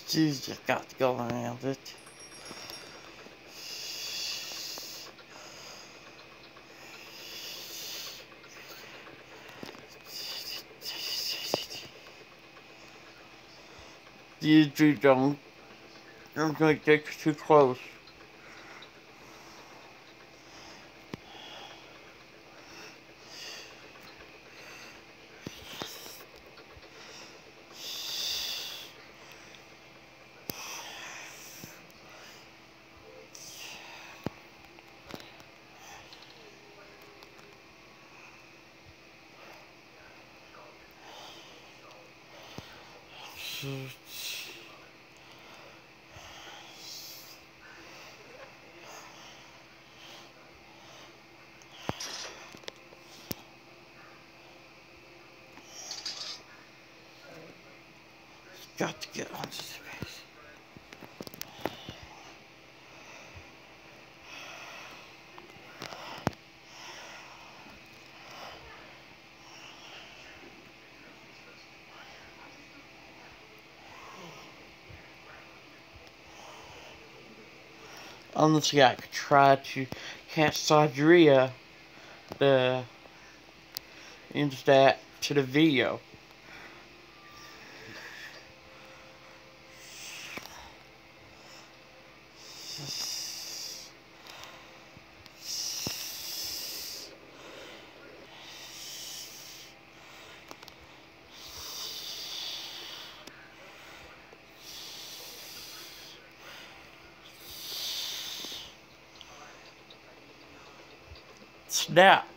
She's just got to go around it. You don't. I'm going to get too close. Got to get onto the base. Honestly, I could try to catch Saudria into that to the video. Snap.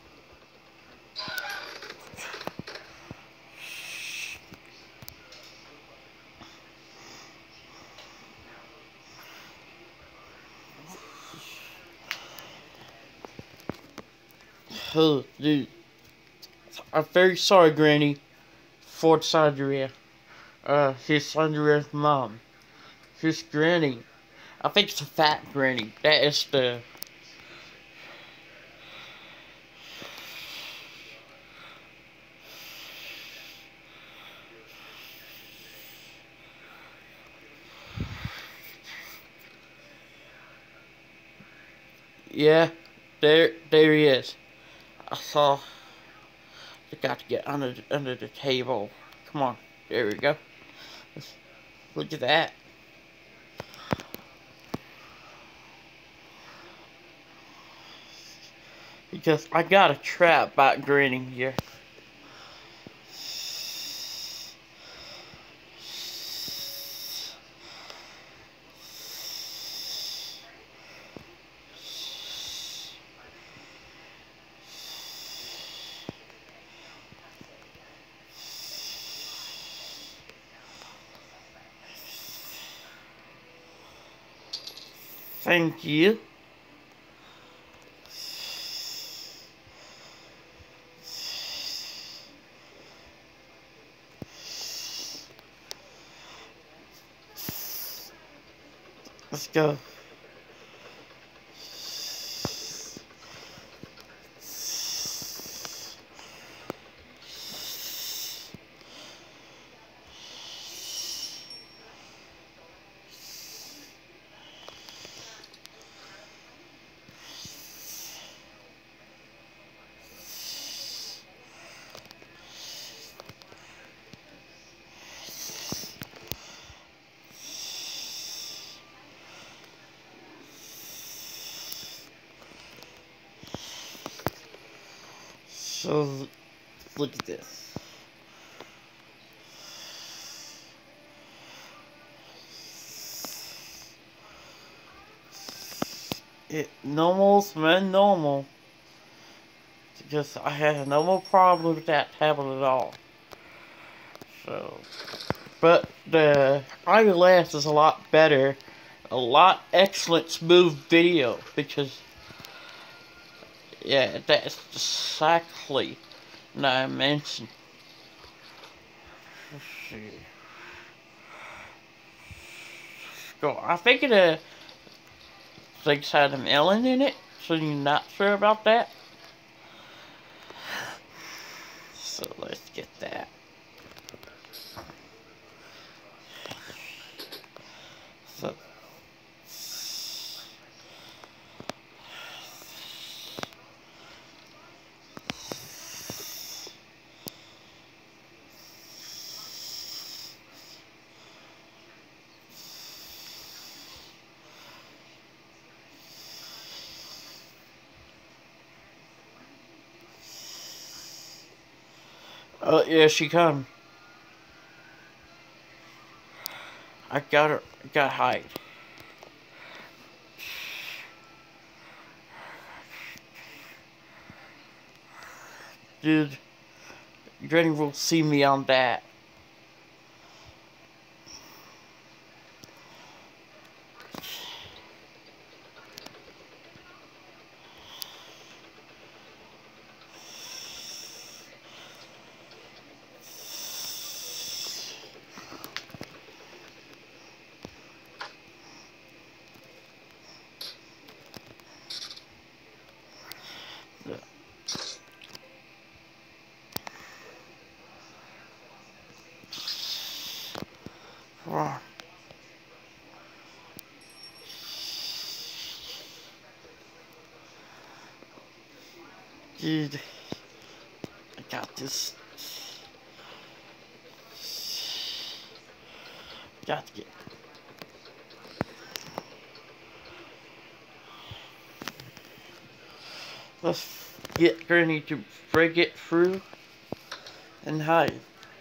Oh, dude. I'm very sorry, Granny, for Sandria. He's Sandria's mom. His Granny. I think it's a fat Granny. That is the... Yeah, there he is. I saw... I got to get under the table. Come on, there we go. Look at that. Because I got a trap about Granny here. Thank you. Let's go. So, look at this. Normal's man normal. Because I had no problem with that tablet at all. So, but the iOS is a lot better, a lot excellent smooth video because yeah, that's exactly what I mentioned. Let's see. Go. I think it things had an Ellen in it, so you're not sure about that. So let's get that. So. Oh, yeah, she come. I got her. Got hide. Dude, Granny will see me on that. Dude, I got this. Got to get. Let's get Granny to break it through and hide.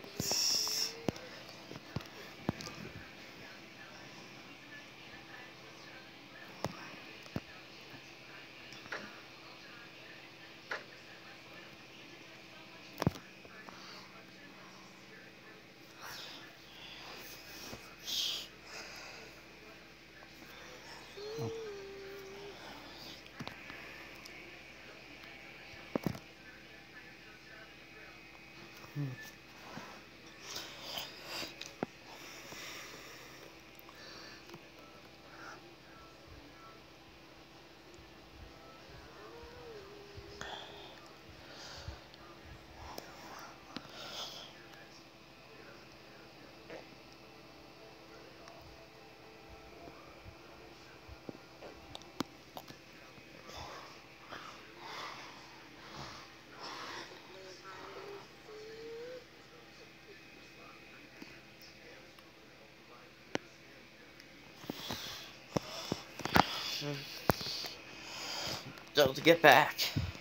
So to get back.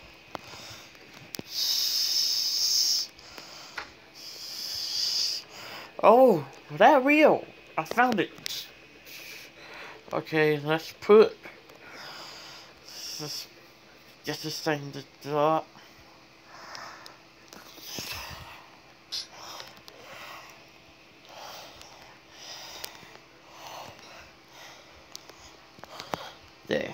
Oh, that real. I found it. Okay, let's put this, get this thing to drop. There.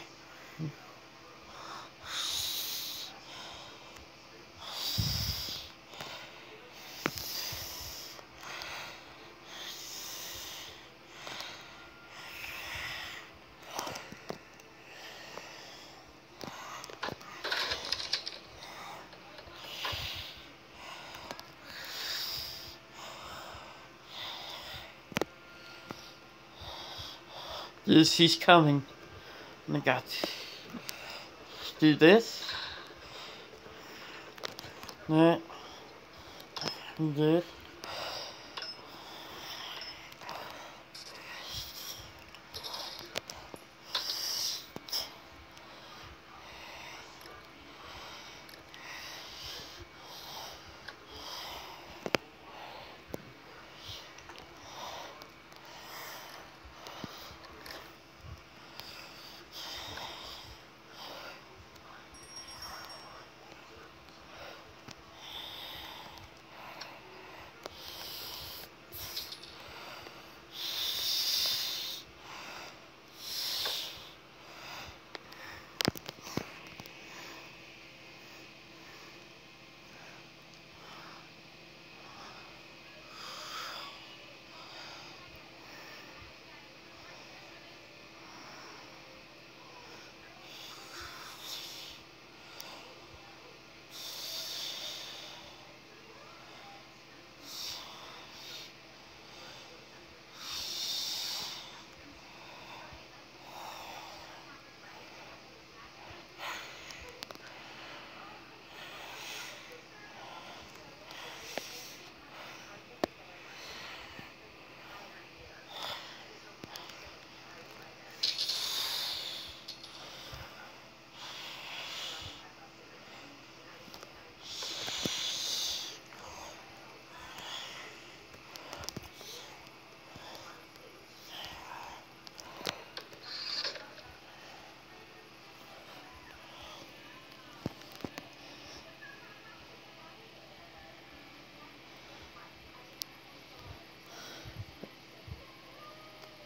She's coming. I got to do this. That. This.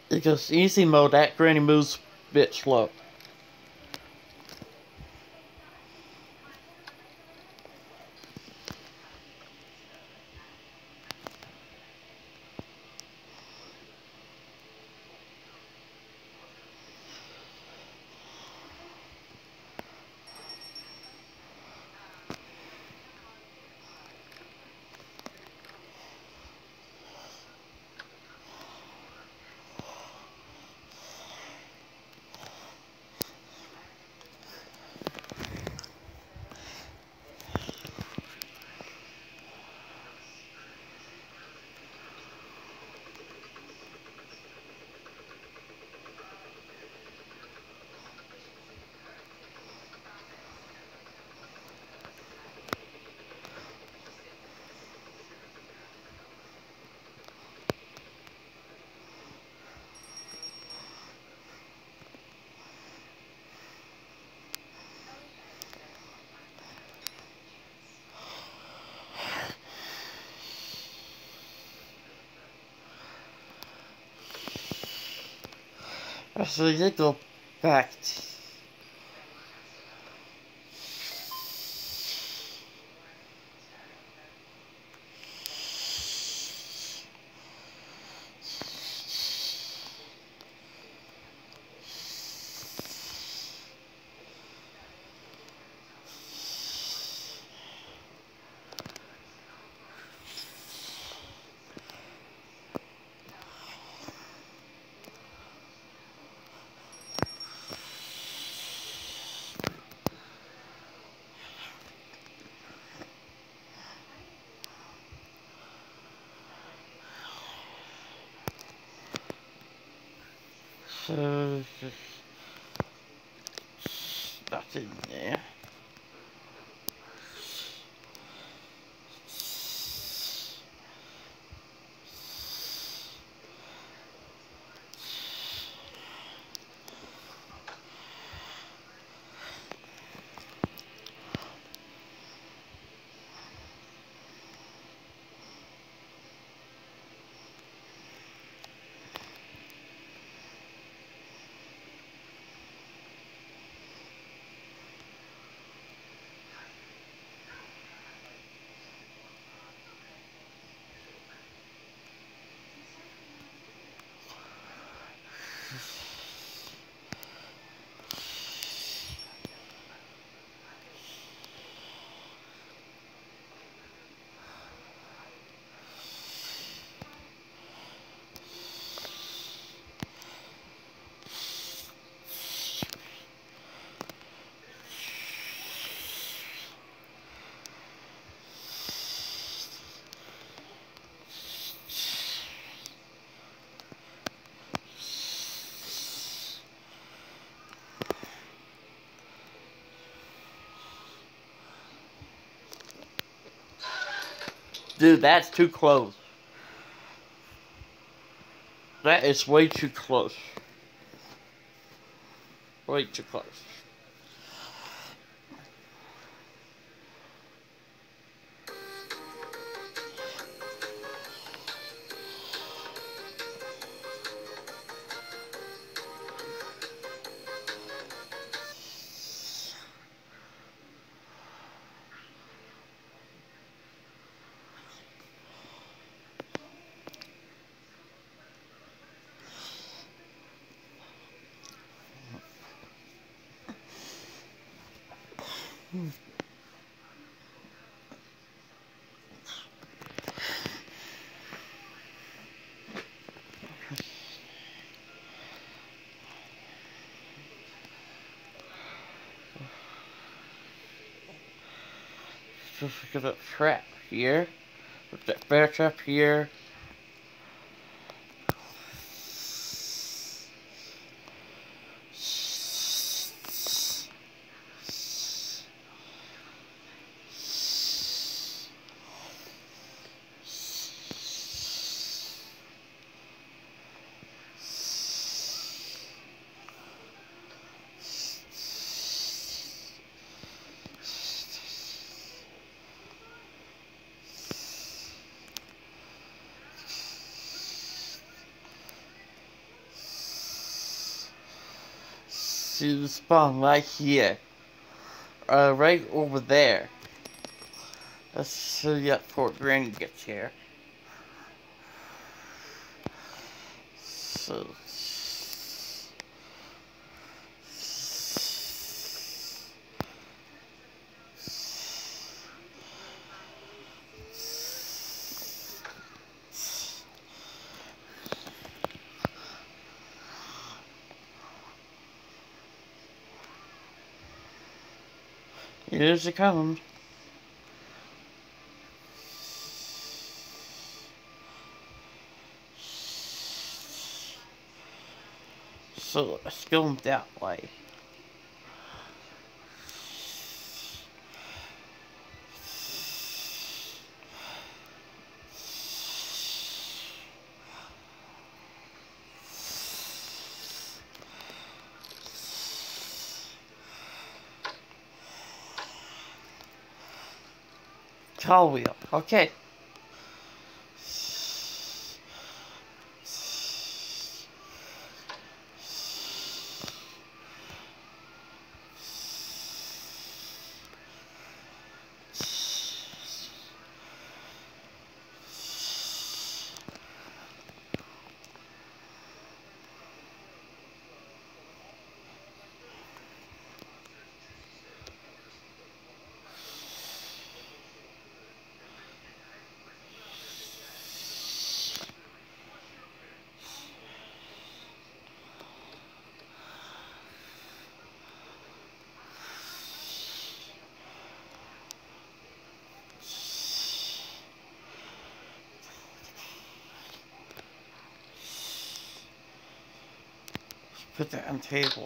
Because easy mode, that granny moves a bit slow. So you go back. So that's in there. Dude, that's too close. That is way too close. Way too close. Just look at that trap here. Put that bear trap here. to spawn right here. Right over there. Let's see that before Granny gets here. So... Here she comes. So let's go that way. Tall wheel, okay. Put that on the table.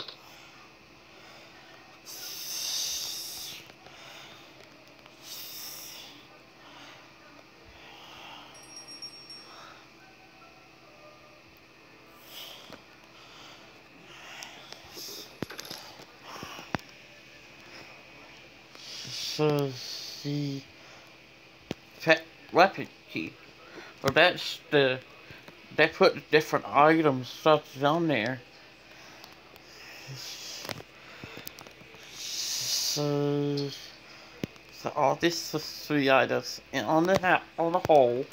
So the pet weapon key. Well, that's the... They put different items stuff on there. So all this is 3 items, and on the whole,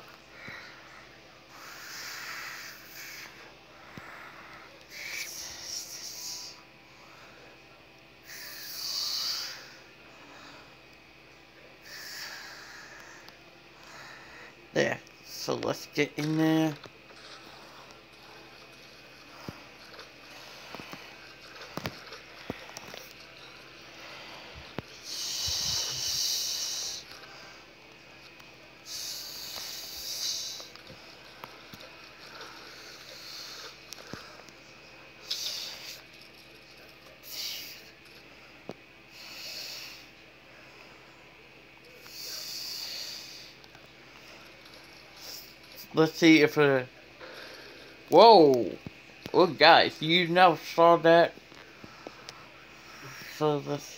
there. So let's get in there. Let's see if whoa! Oh, guys, you never saw that. So this.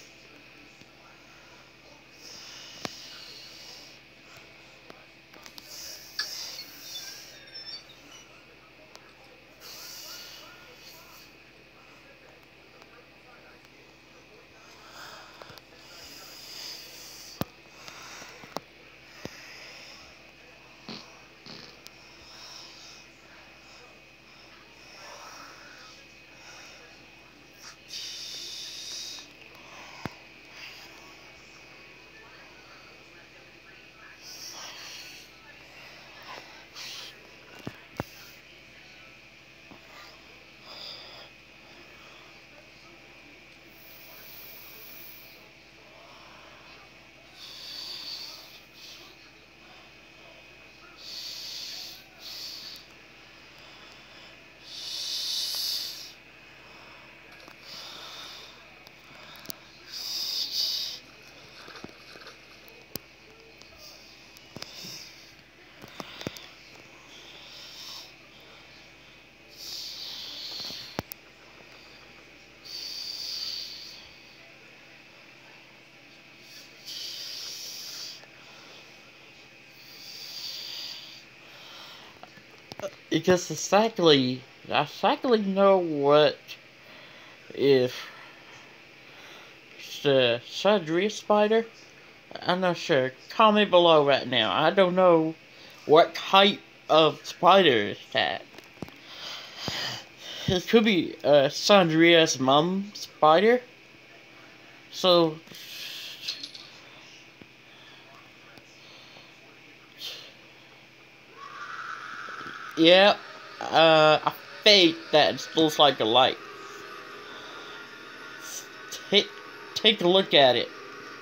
Because I exactly know what if it's the Sudria spider. I'm not sure. Comment below right now. I don't know what type of spider is that. It could be Sandria's mom spider. So, yeah, I think that looks like a light. Take, take a look at it.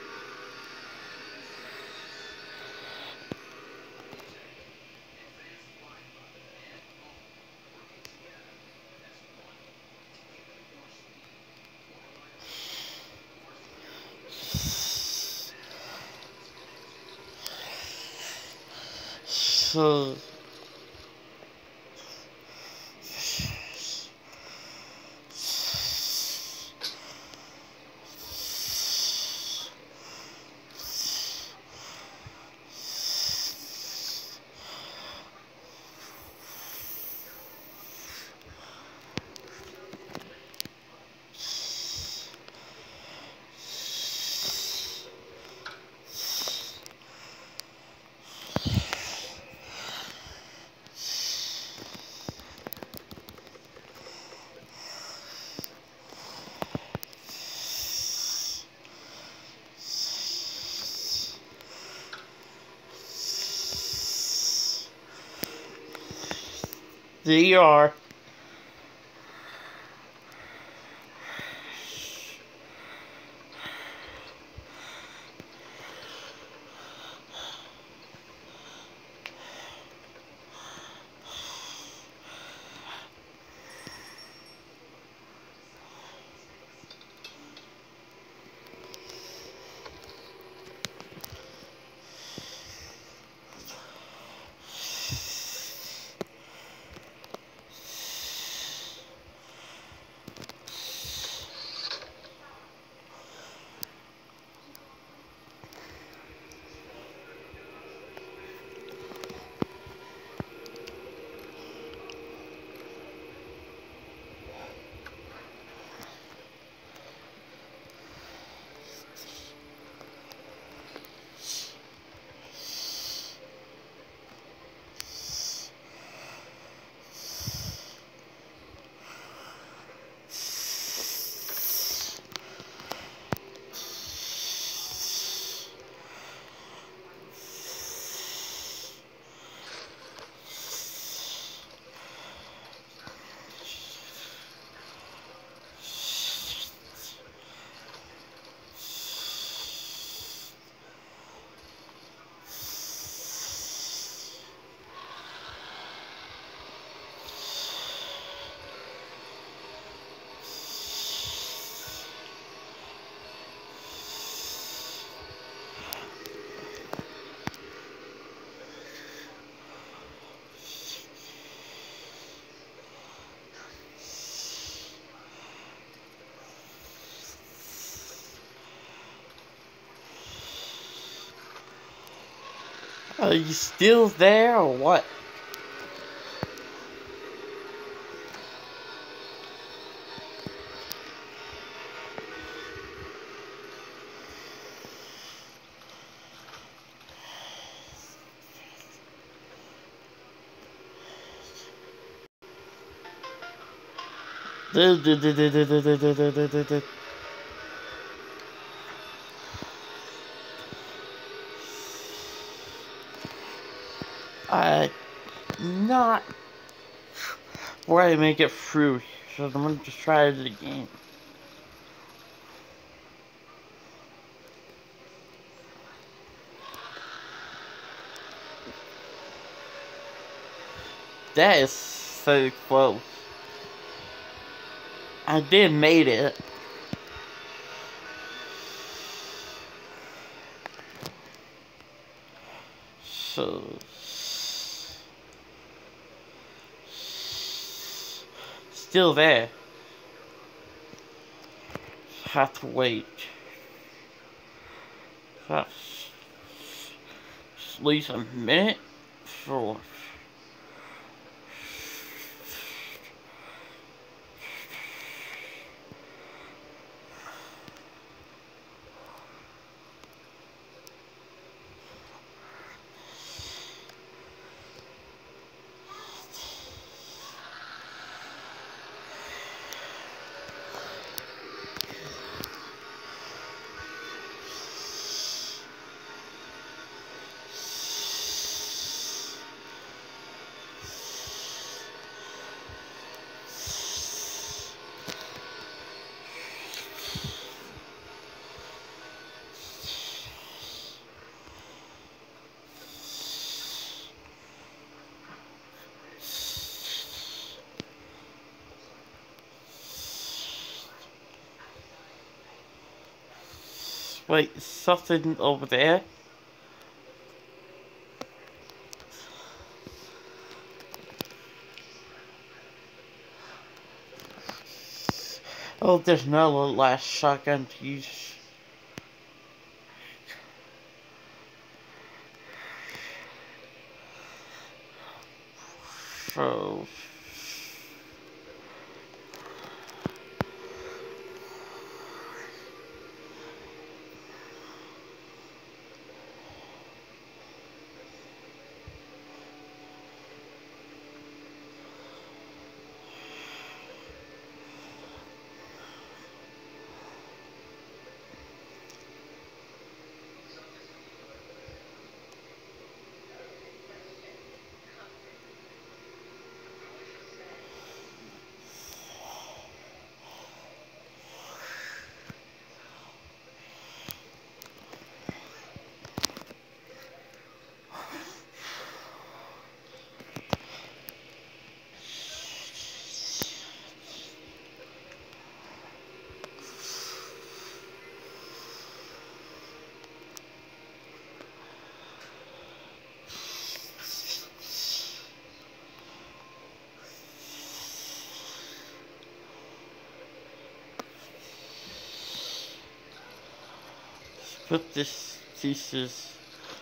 So, there you are. Are you still there or what? I not where I make it through, so I'm gonna just try it again. That is so close. I did made it. So still there. Have to wait. That's at least a minute for. Wait, something over there? Oh, there's another last shotgun to use. So... Put this pieces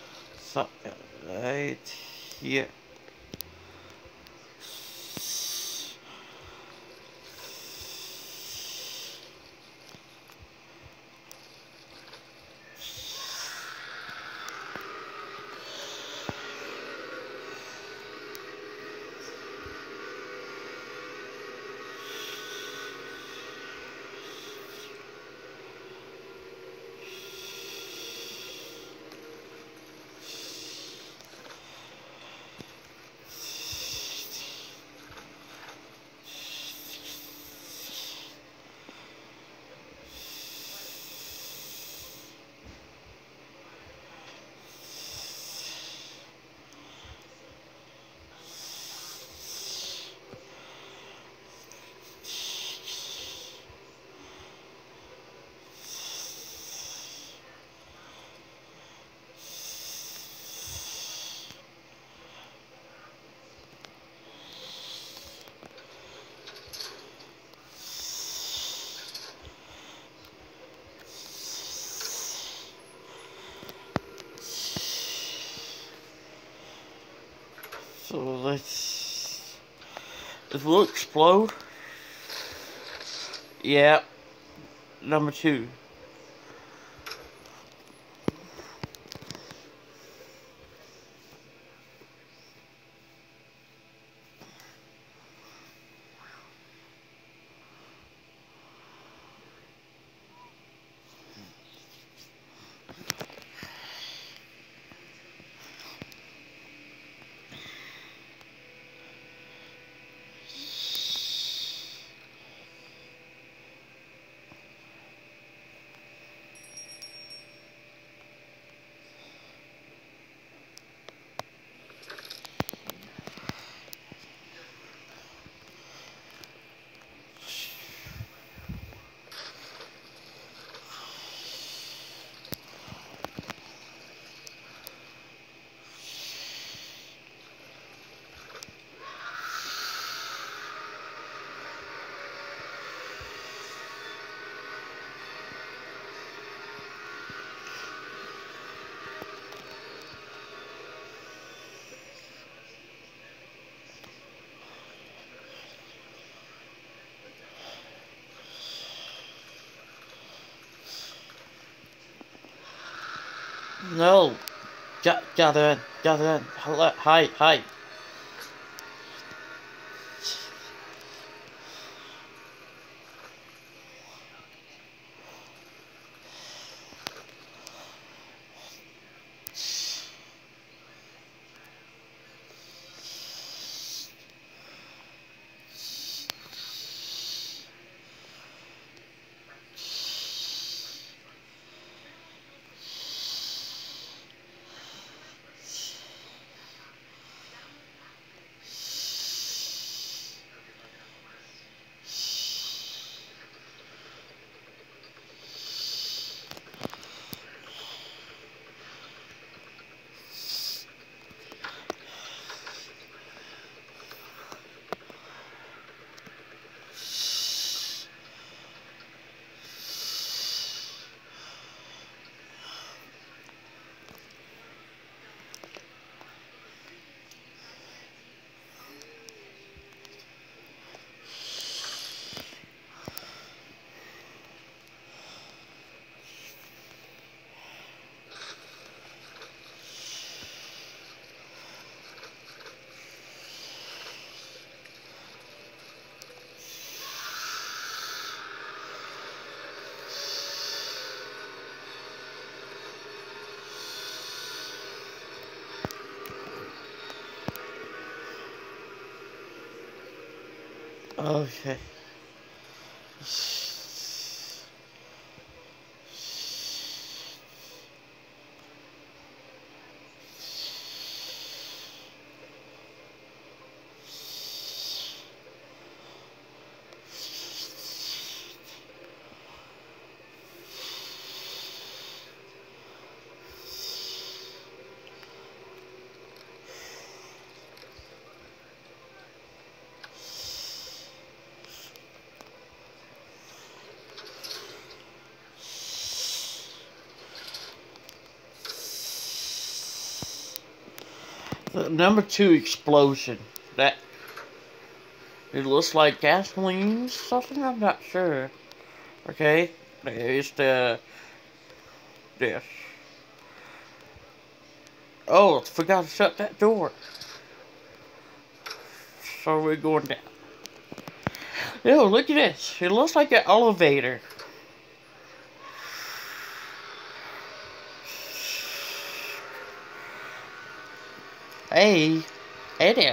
right here. So let's... It will explode. Yeah. Number 2. No. Gather in. Gather in. Hide. Hide. Okay. The number 2 explosion. That it looks like gasoline, something. I'm not sure. Okay, it's the this. Oh, forgot to shut that door. So we're going down. Ew, look at this. It looks like an elevator. Hey, hey there.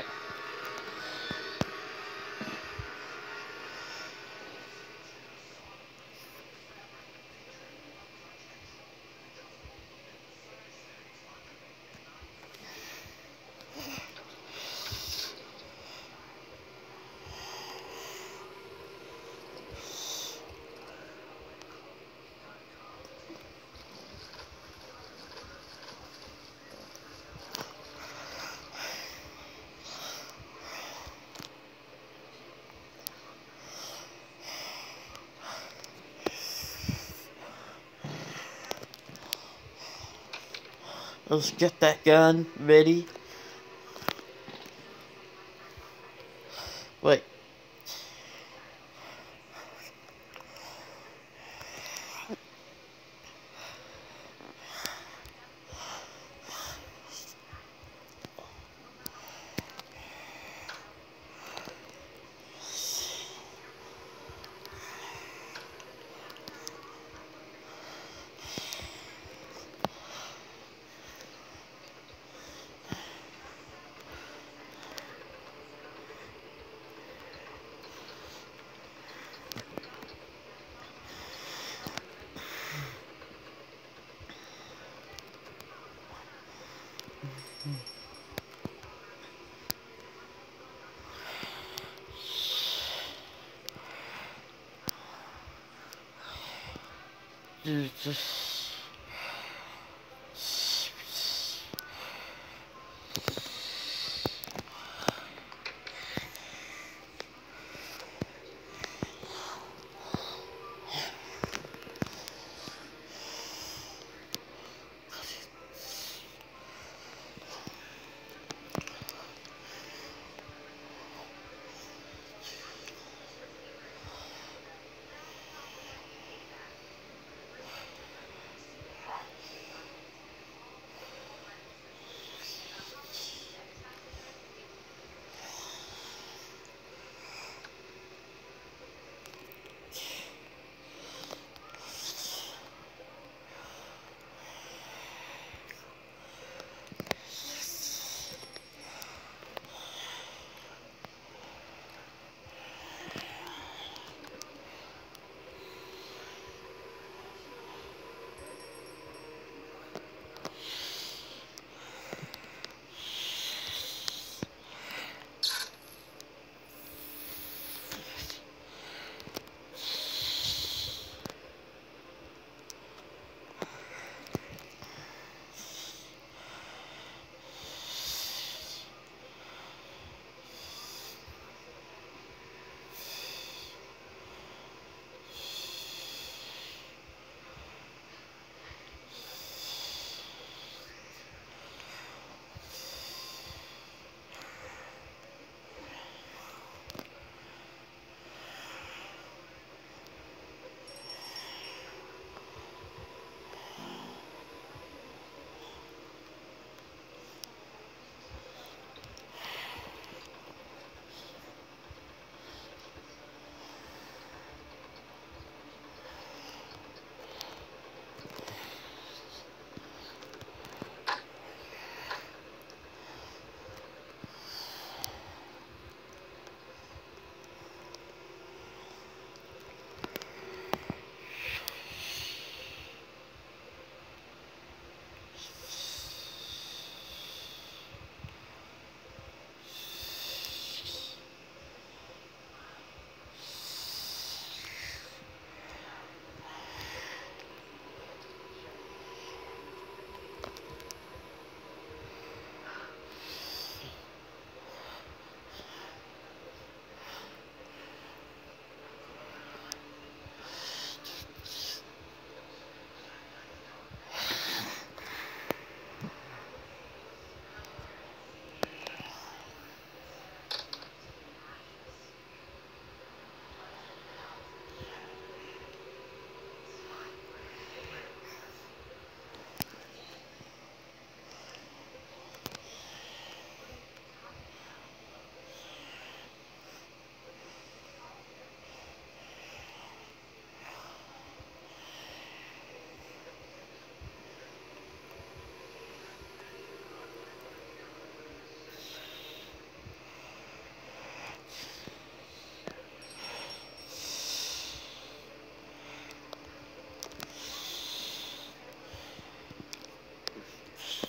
Let's get that gun ready. Wait. Just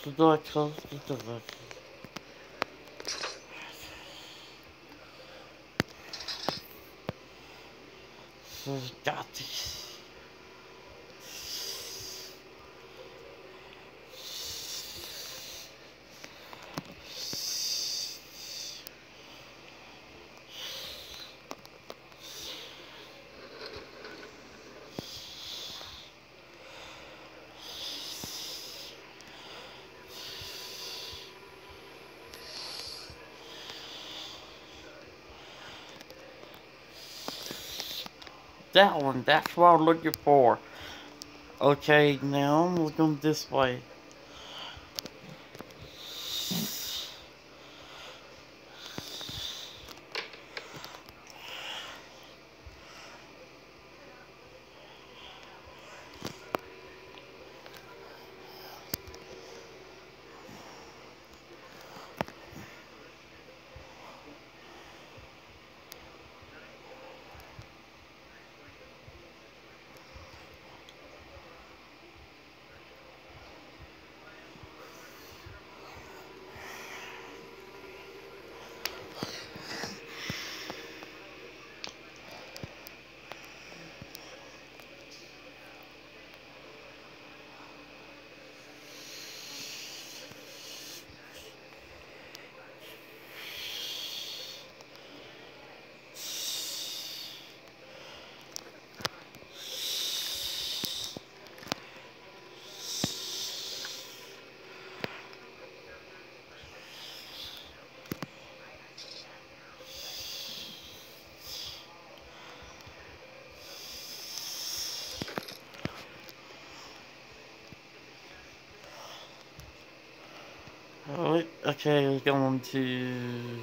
the door, close the door. So, got this. That one, that's what I'm looking for. Okay, now I'm looking this way. Alright, okay, we're going to...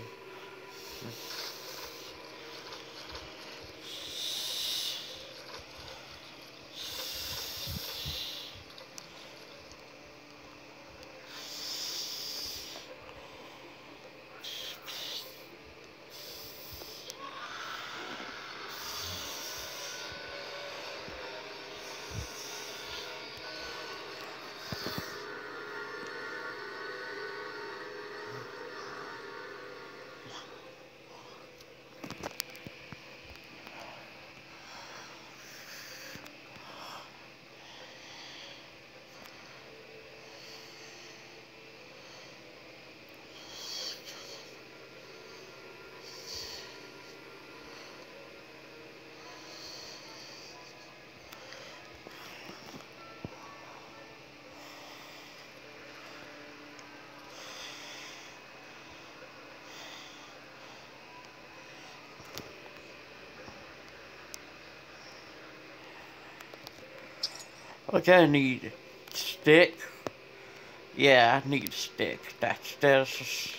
Okay, I need stick. Yeah, I need a stick. That's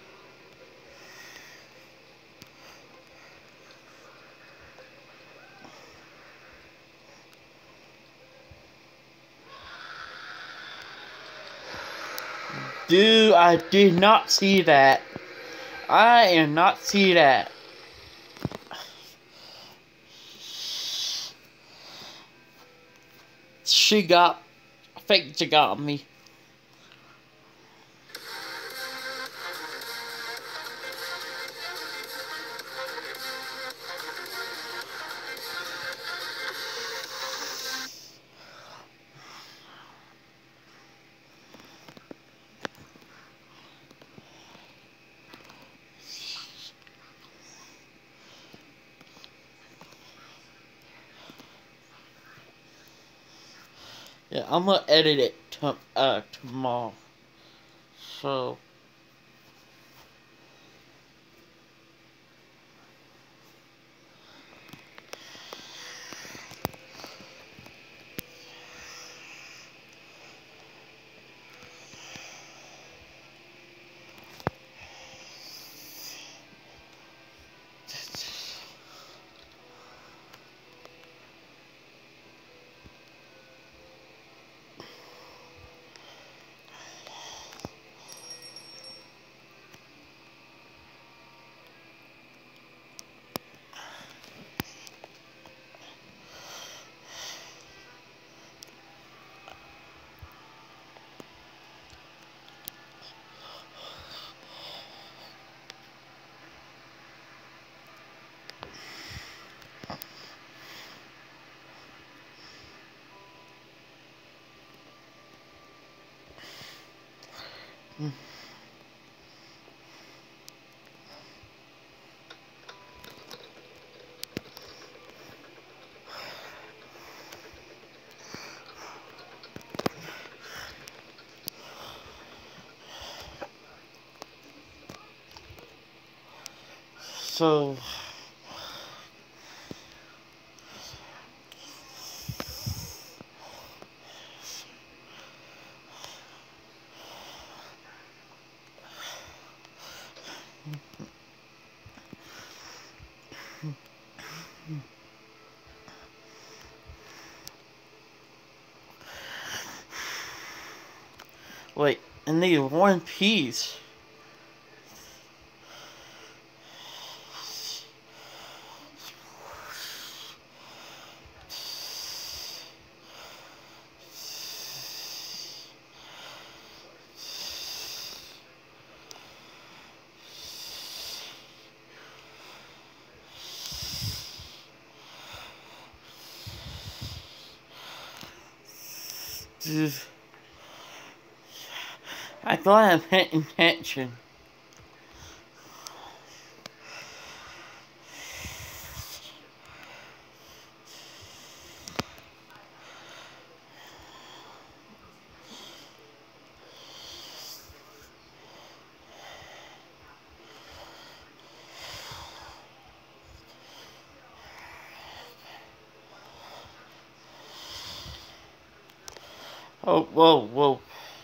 Dude, I did not see that. I am not see that. She got me. Yeah, I'm gonna edit it tomorrow. So So wait, I need one piece. I thought I'm paying attention. Oh, whoa, whoa.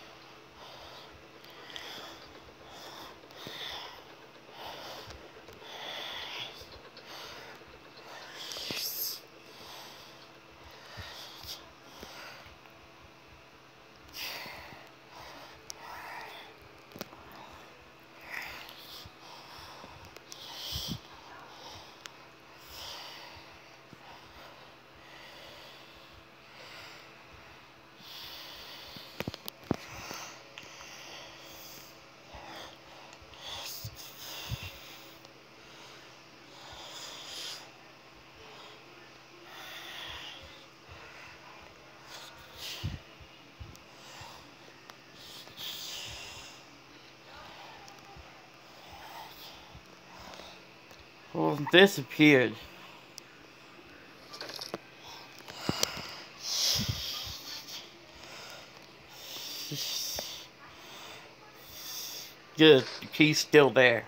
Well, disappeared. Good, the key's still there.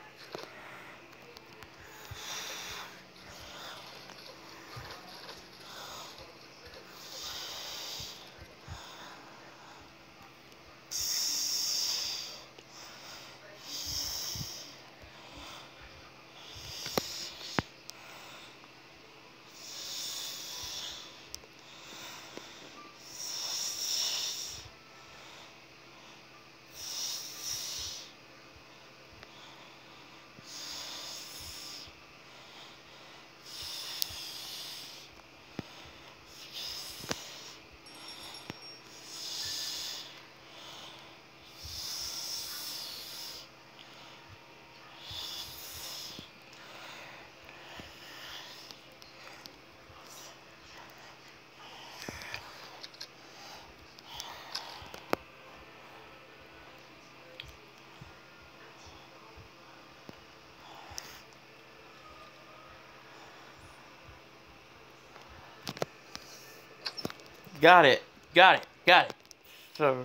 Got it. Got it. Got it. So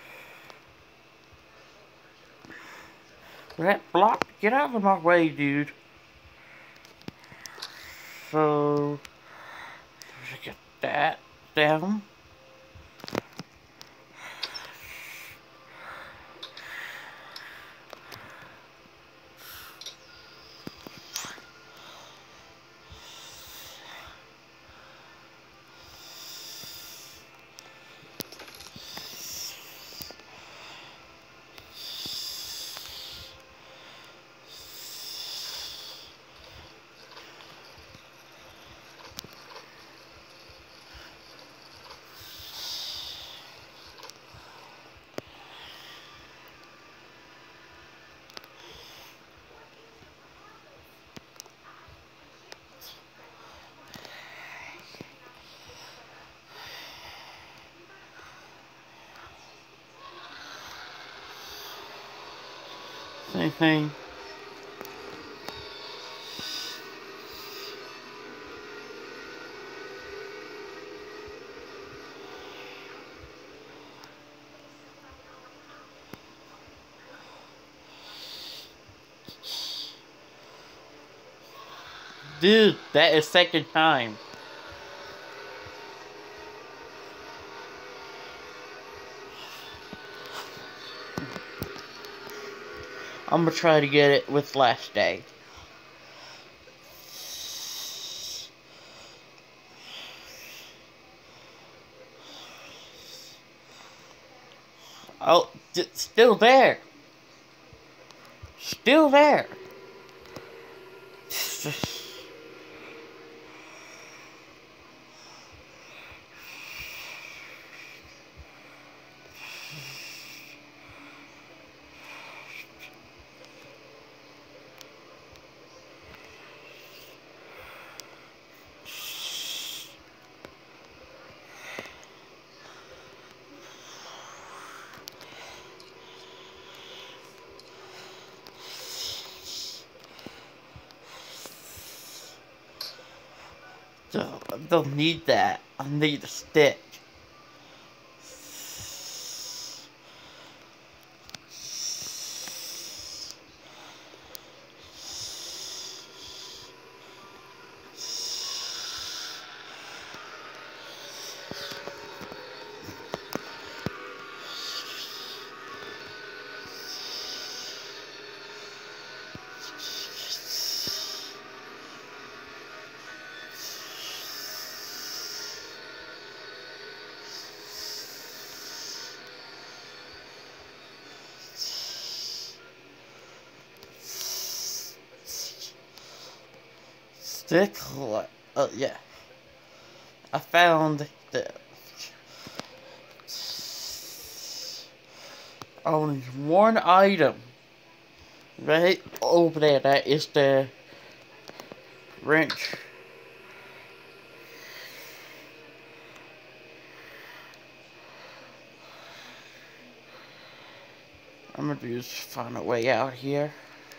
that block, get out of my way, dude. So get that down. same thing. Dude, that is second time. I'm gonna try to get it with last day. Oh, it's still there. Still there. I don't need that. I need a stick. Stick? Oh, yeah. I found the only one item right over there. That is the wrench. I'm gonna just find a way out here.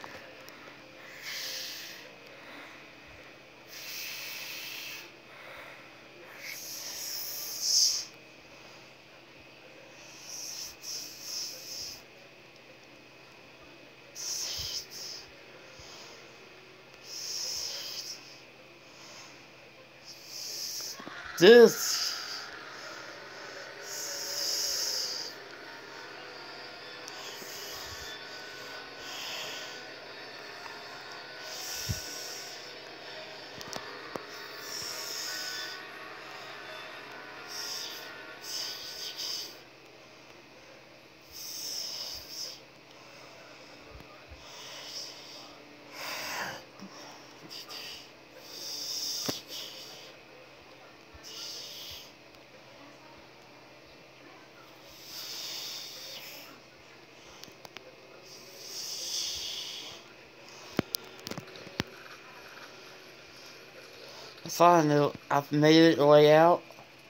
This finally, I've made it way out.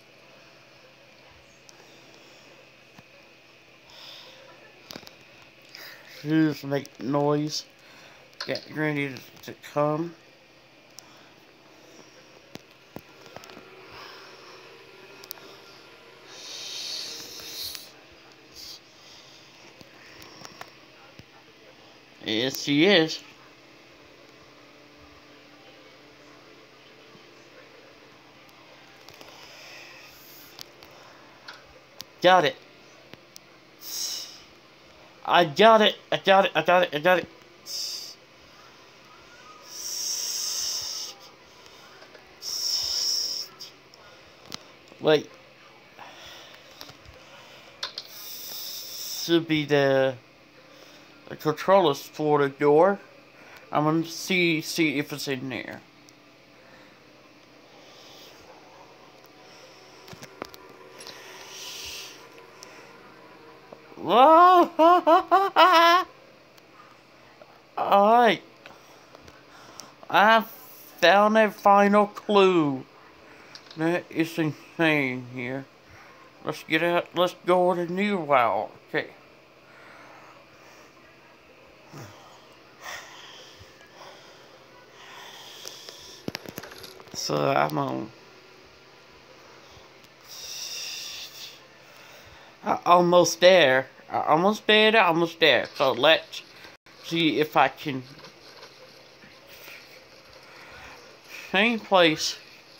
Just make noise. Get ready to come. Yes, she is. Got it. I got it. I got it. I got it. I got it. Wait. Should be the controllers for the door. I'm gonna see if it's in there. Alright. I found a final clue. That is insane here. Let's get out. Let's go to New Wow. Okay. So I'm on. Almost there. Almost there. Almost there. So let's see if I can. Same place.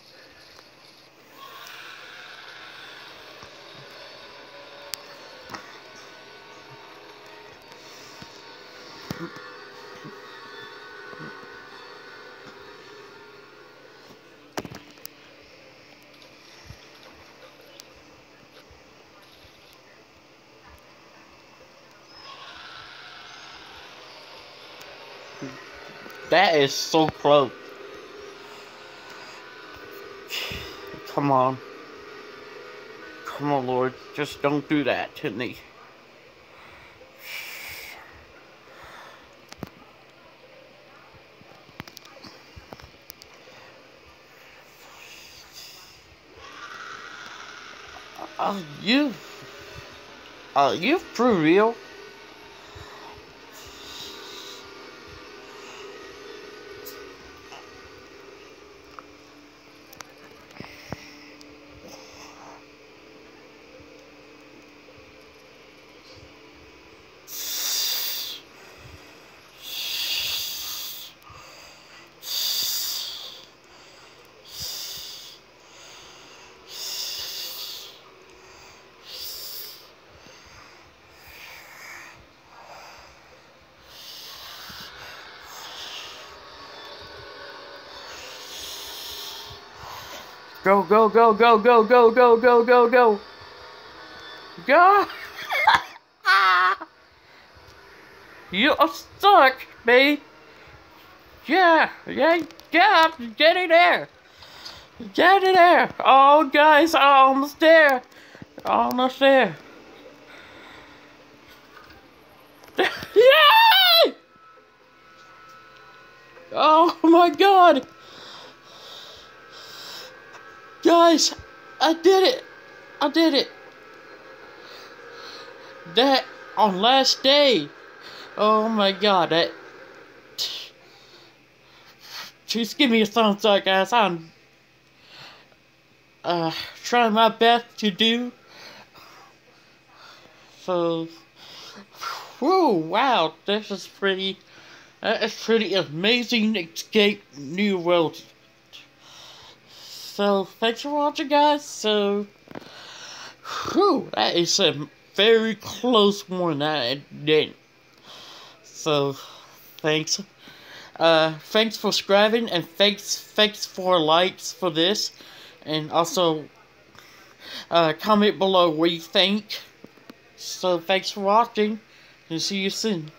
That is so close. Come on. Come on, Lord. Just don't do that to me. You... you for real? Go, go, go, go, go, go, go, go, go, go. Go! You're stuck, babe. Yeah, yeah, yeah, get in there. Get in there. Oh, guys, almost there. Almost there. Yay! Oh, my God. Guys, I did it. I did it. That on last day. Oh my God, that. Just give me a thumbs up, guys. I'm trying my best to do. So, whoa, wow, this is pretty. That is pretty amazing. Escape New World. So, thanks for watching, guys. So, whew, that is a very close one that I didn't. So, thanks. Thanks for subscribing, and thanks for likes for this. And also, comment below what you think. So, thanks for watching, and see you soon.